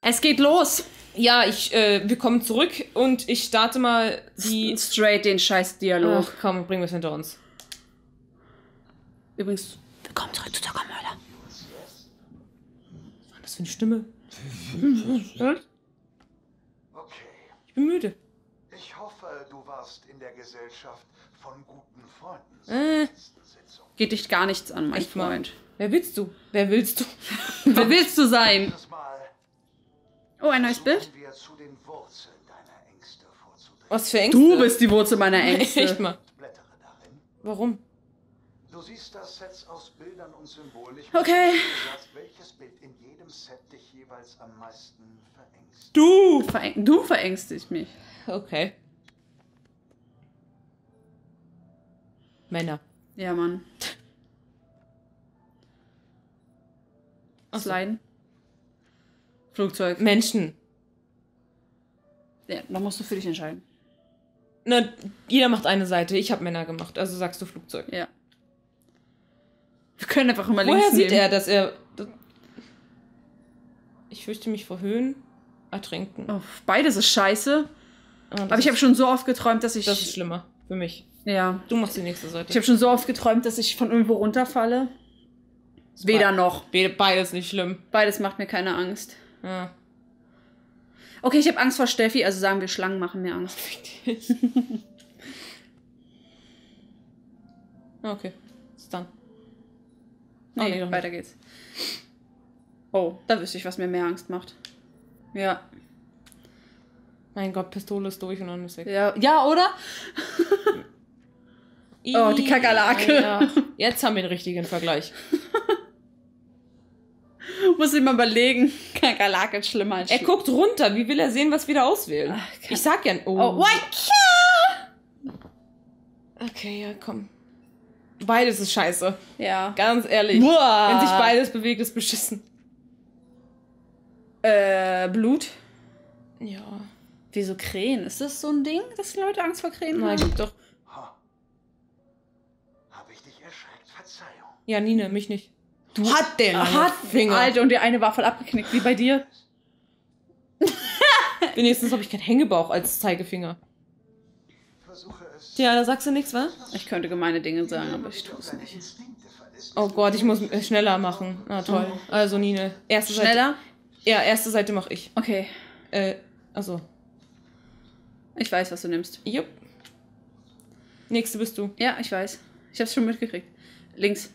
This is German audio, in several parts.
Es geht los. Ja, wir kommen zurück und ich starte mal Straight den scheiß Dialog. Ach komm, bringen wir es hinter uns. Übrigens, willkommen zurück zu Zuckermörder. Was war das für eine Stimme? Okay. Ich bin müde. Ich hoffe, du warst in der Gesellschaft von guten Freunden. Geht dich gar nichts an, mein Echt mal. Freund. Wer willst du? Wer willst du? Wer willst du sein? Das Mal Oh, ein neues Bild? versuchen wir zu den Wurzeln deiner Ängste vorzudringen. Was für Ängste? Du bist die Wurzel meiner Ängste. Echt mal. Blättere darin. Warum? Du siehst das Set aus Bildern und Symbolen. Ich Okay. möchte, dass du sagst, welches Bild in jedem Set dich jeweils am meisten verängstigt. Du verängstigst mich. Okay. Männer. Ja, Mann. Ach so. Sliden. Flugzeug. Menschen. Ja, da musst du für dich entscheiden. Na, jeder macht eine Seite. Ich habe Männer gemacht, also sagst du Flugzeug. Ja. Wir können einfach immer links Woher sieht nehmen. er, dass er... Ich fürchte mich vor Höhen. Ertränken. Oh, beides ist scheiße. Ah, Aber ich habe schon so oft geträumt, dass ich... Das ist schlimmer. Für mich. Ja. Du machst die nächste Seite. Ich habe schon so oft geträumt, dass ich von irgendwo runterfalle. Weder noch. Beides nicht schlimm. Beides macht mir keine Angst. Ja. Okay, ich habe Angst vor Steffi, also sagen wir, Schlangen machen mir Angst. Okay. Bis dann. Nee, nee, doch nicht. weiter geht's. Oh, da wüsste ich, was mir mehr Angst macht. Ja. Mein Gott, Pistole ist durch und dann ist weg. Ja, ja, oder? Oh, die Kakerlake. Ja. Jetzt haben wir den richtigen Vergleich. Muss ich mal überlegen. Kakerlake ist schlimmer als Er guckt runter. Wie will er sehen, was wir da auswählen? Ich sag ja... Oh, what? Okay, ja, komm. Beides ist scheiße. Ja. Ganz ehrlich. Uah. Wenn sich beides bewegt, ist beschissen. Blut? Ja. Wieso Krähen? Ist das so ein Ding, dass Leute Angst vor Krähen Na, haben? gibt doch. Ha. Hab ich dich erschreckt? Verzeihung. Ja, Nine, mich nicht. Du hat den Finger. Alter, und die eine war voll abgeknickt, wie bei dir. Wenigstens habe ich keinen Hängebauch als Zeigefinger. Versuche es. Ja, da sagst du nichts, wa? Ich könnte gemeine Dinge sagen, aber ich tue es nicht. Instinkte verlässt. Oh Gott, ich muss schneller machen. Ah, toll. Also, Nine. Erste Seite. Schneller? Ja, erste Seite mache ich. Okay. Also. Ich weiß, was du nimmst. Jupp. Nächste bist du. Ja, ich weiß. Ich hab's schon mitgekriegt. Links.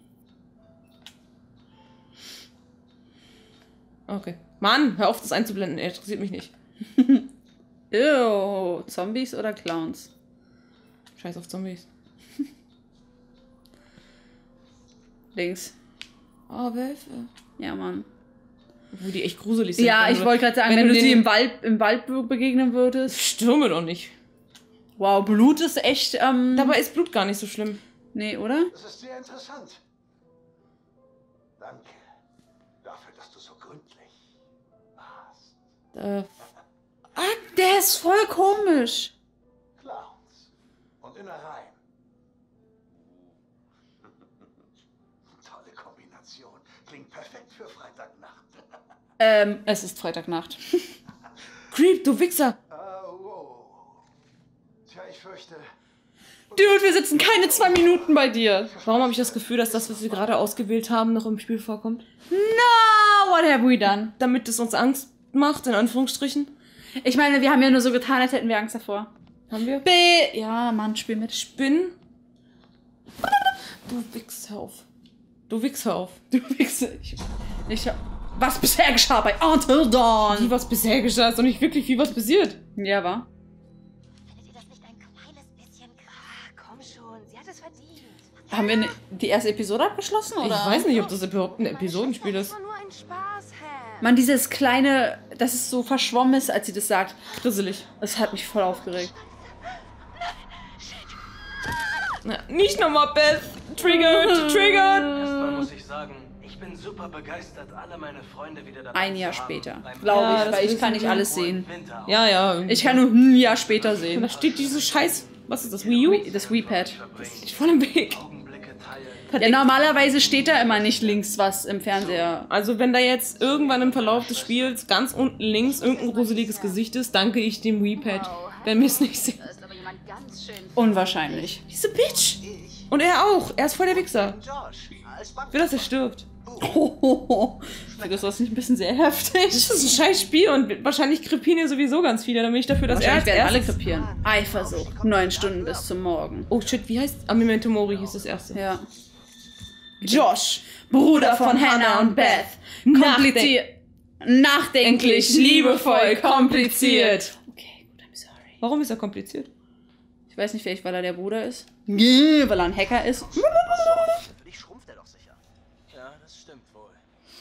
Okay. Mann, hör auf, das einzublenden. Er interessiert mich nicht. Ew, Zombies oder Clowns? Scheiß auf Zombies. Links. Oh, Wölfe. Ja, Mann. Wo die echt gruselig sind. Ja, Wenn ich du- wollte gerade sagen, wenn du denen- sie im Wald begegnen würdest. Stürme doch nicht. Wow, Blut ist echt, Dabei ist Blut gar nicht so schlimm. nee, oder? Das ist sehr interessant. Danke dafür, dass du so gründlich warst. Der ist voll komisch. Clowns und Innereien. Tolle Kombination. Klingt perfekt für Freitagnacht. Es ist Freitagnacht. Creep, du Wichser. Wow. Tja, ich fürchte. Dude, wir sitzen keine 2 Minuten bei dir. Warum habe ich das Gefühl, dass das, was wir gerade ausgewählt haben, noch im Spiel vorkommt? No, what have we done? Damit es uns Angst macht, in Anführungsstrichen. Ich meine, wir haben ja nur so getan, als hätten wir Angst davor. Haben wir? Ja, Mann, spiel mit. Spinn. Du Wichs, hör auf. Du Wichs, hör auf. Du Wichser. Was bisher geschah bei Until Dawn? Wie was bisher geschah, ist doch nicht wirklich wie was passiert. Ja, war. Findet ihr das nicht ein kleines bisschen... Komm schon, sie hat es verdient. Haben wir die erste Episode abgeschlossen, oder? Ich weiß nicht, ob das überhaupt ein Episodenspiel ist. Das war nur ein Spaß, Ham. Mann, dieses kleine, dass es so verschwommen ist, als sie das sagt. Grisselig. Das hat mich voll aufgeregt. Na, nicht nochmal, Beth. Triggered, triggered. Erstmal muss ich sagen, ich bin super begeistert, alle meine Freunde wieder dabei Ein Jahr zu haben. später, Beim glaube Ja, ich, das weil ich wissen kann nicht wir. alles sehen. Winter. Ja, ja. Ich kann nur ein Jahr später Und sehen. da steht diese Scheiß... Was ist das, Wii U? Das Wii-Pad. Ist voll im Weg. Augenblicke teilen, Ja, normalerweise steht da immer nicht links was im Fernseher. Also wenn da jetzt irgendwann im Verlauf des Spiels ganz unten links irgendein gruseliges Gesicht ist, danke ich dem Wii-Pad, wenn wir es nicht sehen. Da ist aber jemand ganz schön. Unwahrscheinlich. Diese Bitch! Und er auch. Er ist voll der Wichser. Josh, als Ich will, dass er stirbt. Hohoho. Findest du das nicht ein bisschen sehr heftig? Das ist ein scheiß Spiel und wahrscheinlich krepieren hier sowieso ganz viele. Dann bin ich dafür, dass er als Wahrscheinlich werden alle erstes... krepieren. Eifersucht. 9 Stunden bis zum Morgen. Oh shit, wie heißt... Memento Mori hieß das erste. Ja. Josh, Bruder von Hannah und Beth. Kompliziert. Nachdenklich, liebevoll, kompliziert. Okay, gut, I'm sorry. Warum ist er kompliziert? Ich weiß nicht, vielleicht weil er der Bruder ist. Weil er ein Hacker ist. Für dich schrumpft er doch sicher. Ja, das stimmt wohl.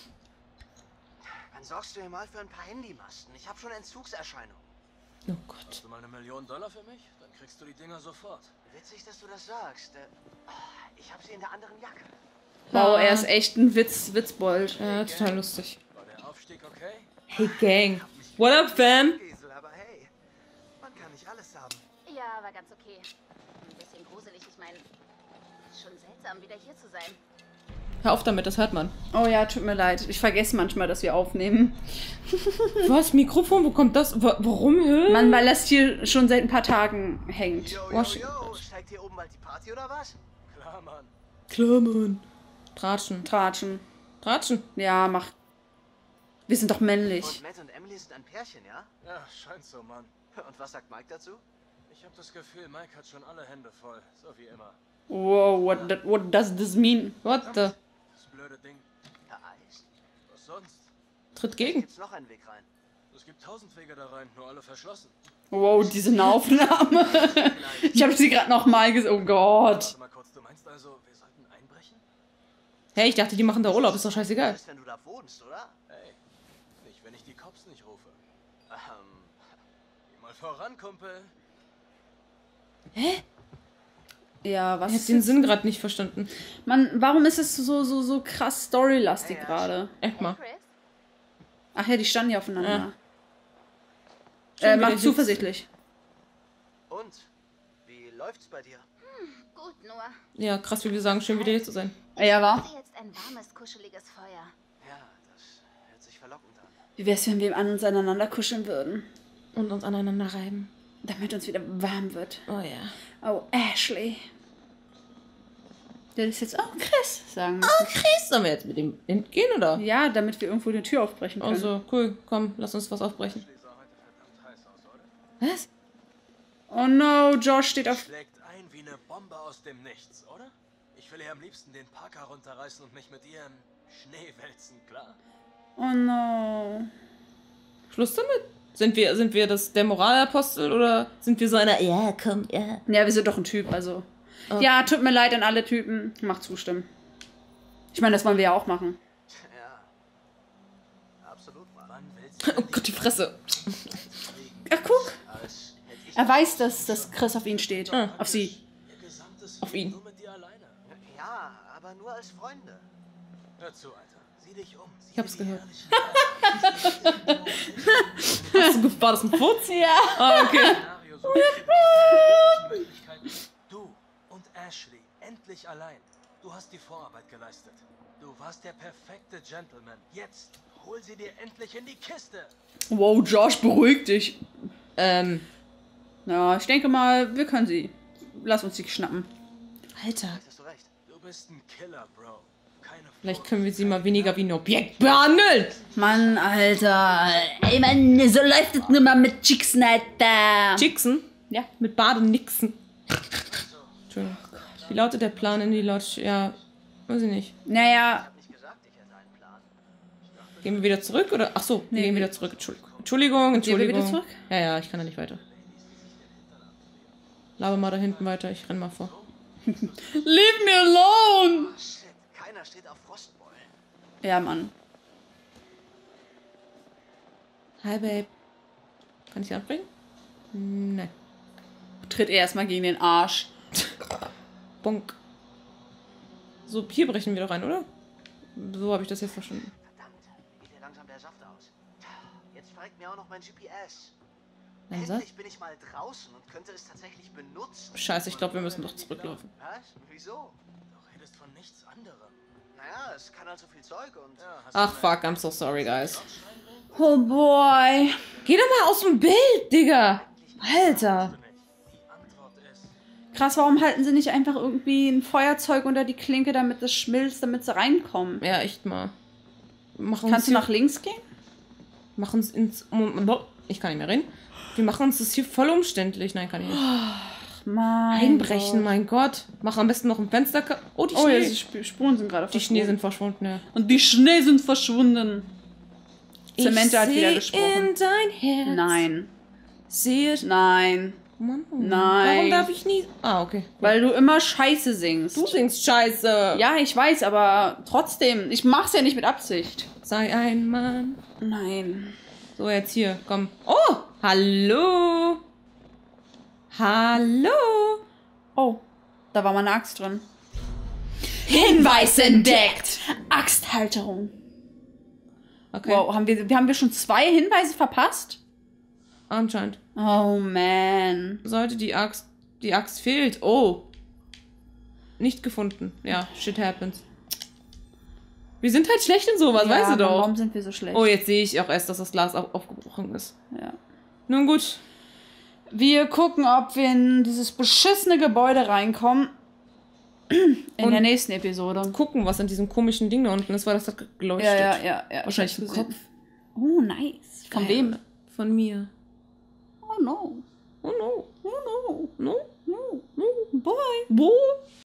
Dann sorgst du dir mal für ein paar Handymasten. Ich habe schon Entzugserscheinungen. Oh Gott. Hast du mal $1 Million für mich? Dann kriegst du die Dinger sofort. Witzig, dass du das sagst. Ich habe sie in der anderen Jacke. Wow, er ist echt ein Witzbold. Ja, total lustig. War der Aufstieg okay? Hey Gang. What up, fam? Esel, aber hey, man kann nicht alles haben. Ja, war ganz okay. Ein bisschen gruselig, ich meine, schon seltsam, wieder hier zu sein. Hör auf damit, das hört man. Oh ja, tut mir leid. Ich vergesse manchmal, dass wir aufnehmen. Was? Mikrofon? Wo kommt das? Warum? Mann, weil das hier schon seit ein paar Tagen hängt. Yo, steigt hier oben bald die Party oder was? Klar, Mann. Klar, Mann. Tratschen. Tratschen. Tratschen. Ja, mach. Wir sind doch männlich. Und Matt und Emily sind ein Pärchen, ja? Ja, scheint so, Mann. Und was sagt Mike dazu? Ich habe das Gefühl, Mike hat schon alle Hände voll. So wie immer. Wow, what does this mean? What the? Das blöde Ding. Vereist. Was sonst? Tritt gegen. Gibt's noch einen Weg rein? Es gibt 1000 Wege da rein, nur alle verschlossen. Wow, diese Aufnahme. Ich habe sie gerade noch mal gesehen. Oh Gott. Warte mal kurz, du meinst also, wir sollten einbrechen? Hey, ich dachte, die machen da Urlaub. Ist doch scheißegal. Ist, wenn du da wohnst, oder? Hey, nicht, wenn ich die Cops nicht rufe. Geh mal voran, Kumpel. Hä? Ja, was Ich hab den Sinn gerade nicht verstanden. Mann, warum ist es so krass storylastig gerade? Echt mal. Chris? Ach ja, die standen ja aufeinander. Schon wieder Mach Hits. zuversichtlich. Und? Wie läuft's bei dir? Gut, nur. Ja, krass, wie wir sagen, schön wieder hier zu sein. Ja, war. Hatte jetzt ein warmes, kuscheliges Feuer. Ja, das hört sich verlockend an. Wie wär's, wenn wir an uns aneinander kuscheln würden? Und uns aneinander reiben. Damit uns wieder warm wird. Oh ja. Oh, Ashley. Der ist jetzt, oh, Chris, sagen müssen. Oh, Chris, sollen wir jetzt mit dem entgehen, oder? Ja, damit wir irgendwo die Tür aufbrechen können. Also, cool, komm, lass uns was aufbrechen. Die sah heute verdammt heiß aus, oder? Was? Oh no, Josh steht auf... Schlägt ein wie eine Bombe aus dem Nichts, oder? Ich will ihr am liebsten den Parker runterreißen und mich mit ihr im Schnee wälzen, klar? Oh no. Schluss damit? Sind wir der Moralapostel oder sind wir so einer, ja, komm, ja. Ja, wir sind doch ein Typ, also... Oh. Ja, tut mir leid an alle Typen. Macht zustimmen. Ich meine, das wollen wir ja auch machen. Ja. Absolut, Mann. Wann willst du Oh Gott, die Fresse. Ach, guck. Als hätte ich... Er weiß, dass Chris auf ihn steht. Auf sie. ihr gesamtes Auf Leben ihn. nur mit dir alleine? Ja, aber nur als Freunde. Hör zu, Alter. Sieh dich um. Sieh Ich hab's dir die gehört. herrlichen War das ein Furz? Ja. Ah, okay. Szenario so viele Möglichkeiten. Du und Ashley, endlich allein. Du hast die Vorarbeit geleistet. Du warst der perfekte Gentleman. Jetzt hol sie dir endlich in die Kiste. Wow, Josh, beruhig dich. Ja, ich denke mal, wir können sie. Lass uns sie schnappen. Alter. Hast du recht. Du bist ein Killer, Bro. Keine Vielleicht können wir sie mal weniger wie ein Objekt behandeln. Mann, Alter. Ey, Mann, so läuft es nur mal mit Chicksen, Alter. Chicksen? Ja. Mit Badenixen. Entschuldigung. Wie lautet der Plan in die Lodge? Ja, weiß ich nicht. Naja, Ich hab nicht gesagt, ich hätte einen Plan. Gehen wir wieder zurück oder? Ach so, wir Nee. gehen wieder zurück. Entschuldigung. Gehen wir wieder zurück? Ja, ich kann da nicht weiter. Laber mal da hinten weiter, ich renn mal vor. leave me alone. Oh, shit. Keiner steht auf Frostboy. Ja, Mann. Hi, Babe. Kann ich sie abbringen? Nein. Tritt erstmal gegen den Arsch. Bonk. So, hier brechen wir doch rein, oder? So habe ich das jetzt verstanden. Verdammt, geht hier langsam der Saft aus. Jetzt verreckt mir auch noch mein GPS. Mein Satz? Endlich bin ich mal draußen und könnte es tatsächlich benutzen. Scheiße, ich glaube, wir müssen doch zurücklaufen. Was? Wieso? Du weißt von nichts anderem. Naja, es kann halt so viel Zeug und... Ja, hast Ach du fuck, I'm so sorry, guys. Oh boy. Geh doch mal aus dem Bild, Digga. Alter. Die Antwort ist... Krass, warum halten sie nicht einfach irgendwie ein Feuerzeug unter die Klinke, damit das schmilzt, damit sie reinkommen? Ja, echt mal. Kannst du nach links gehen? Machen es ins... Ich kann nicht mehr reden. Wir machen uns das hier voll umständlich. Nein, kann ich nicht. Mein Einbrechen, Gott. mein Gott. Mach am besten noch ein Fenster... Oh, die Oh ja, Schnee. die Spuren sind gerade Die Schnee sind verschwunden, ja. Und die Schnee sind verschwunden. Samantha hat wieder Ich gesprochen. seh in dein Herz. Nein. Sehe... Nein. Mann. Nein. Warum darf ich nie... Ah, okay. Weil du immer Scheiße singst. Du singst Scheiße. Ja, ich weiß, aber trotzdem. Ich mach's ja nicht mit Absicht. Sei ein Mann. Nein. So, jetzt hier, komm. Oh, hallo. Hallo. Oh, da war mal eine Axt drin. Hinweis entdeckt! Axthalterung. Okay, Wow, haben wir schon 2 Hinweise verpasst? anscheinend. Oh man. Sollte die Axt fehlt. Oh. Nicht gefunden. Ja, shit happens. Wir sind halt schlecht in sowas, Ja, weißt du aber doch. warum sind wir so schlecht? Oh, jetzt sehe ich auch erst, dass das Glas aufgebrochen ist. Ja. Nun gut. Wir gucken, ob wir in dieses beschissene Gebäude reinkommen. In der nächsten Episode. Gucken, was an diesem komischen Ding da unten ist, weil das hat geleuchtet. Ja. Wahrscheinlich Ich ein hab's Kopf. gesehen. Oh, nice. Von wem? Von mir. Oh no. Oh no. Oh no. No? No. Boy. Wo?